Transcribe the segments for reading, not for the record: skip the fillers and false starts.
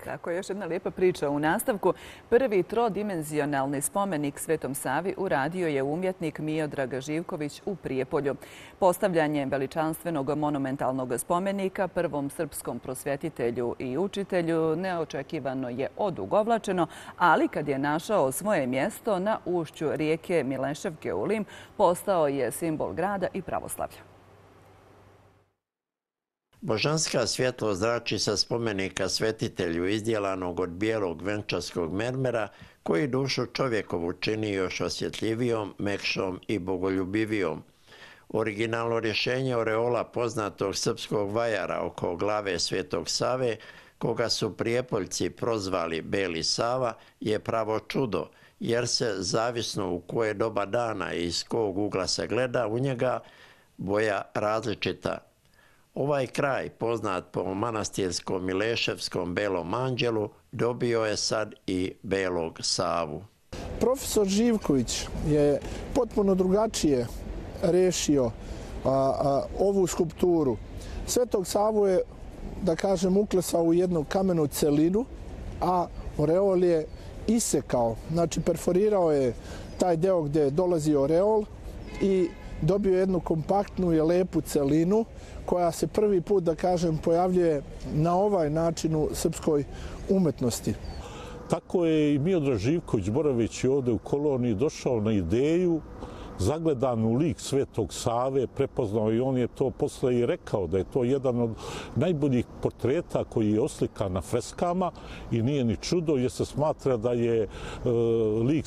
Tako je, još jedna lijepa priča u nastavku. Prvi trodimenzionalni spomenik Svetom Savi uradio je umjetnik Miodrag Živković u Prijepolju. Postavljanje veličanstvenog monumentalnog spomenika prvom srpskom prosvjetitelju i učitelju neočekivano je odugovlačeno, ali kad je našao svoje mjesto na ušću rijeke Mileševke u Lim, postao je simbol grada i pravoslavlja. Božanska svjetlost zrači sa spomenika svetitelju izdjelanog od bijelog venčarskog mermera koji dušu čovjekovu čini još osjetljivijom, mekšom i bogoljubivijom. Originalno rješenje oreola poznatog srpskog vajara oko glave Svetog Save, koga su Prijepoljci prozvali Beli Sava, je pravo čudo, jer se, zavisno u koje doba dana i iz kog ugla se gleda u njega, boja različita. Ovaj kraj, poznat po manastirskom Mileševskom Belom anđelu, dobio je sad i Belog Savu. Profesor Živković je potpuno drugačije rešio ovu skulpturu. Svetog Savu je, da kažem, uklesao u jednu kamenu celinu, a oreol je isekao. Znači, perforirao je taj deo gdje dolazi oreol i dobio jednu kompaktnu i lepu celinu koja se prvi put, da kažem, pojavljuje na ovaj način u srpskoj umetnosti. Tako je i Miodrag Živković, boraveći ovdje u koloniji, došao na ideju, zagledan u lik Svetog Save, prepoznao i on je to posle i rekao da je to jedan od najboljih portreta koji je oslikan na freskama i nije ni čudo jer se smatra da je lik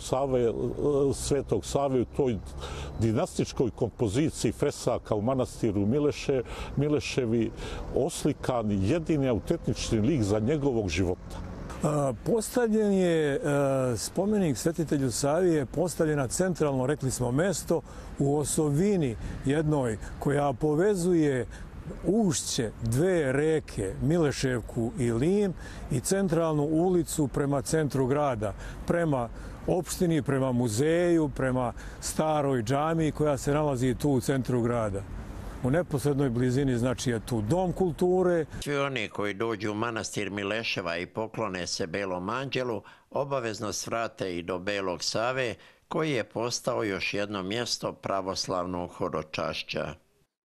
Svetog Save u toj dinastičkoj kompoziciji fresaka u manastiru Mileševi oslikan jedini autentični lik za njegovog života. Postavljen je spomenik Svetitelju Savi je postavljen na centralno, rekli smo, mesto u osovini jednoj koja povezuje ušće dve reke, Mileševku i Lim, i centralnu ulicu prema centru grada, prema opštini, prema muzeju, prema staroj džamiji koja se nalazi tu u centru grada. U neposrednoj blizini, znači, je tu Dom kulture. Svi oni koji dođu u manastir Mileševa i poklone se Belom anđelu, obavezno svrate i do Belog Save, koji je postao još jedno mjesto pravoslavnog hodočašća.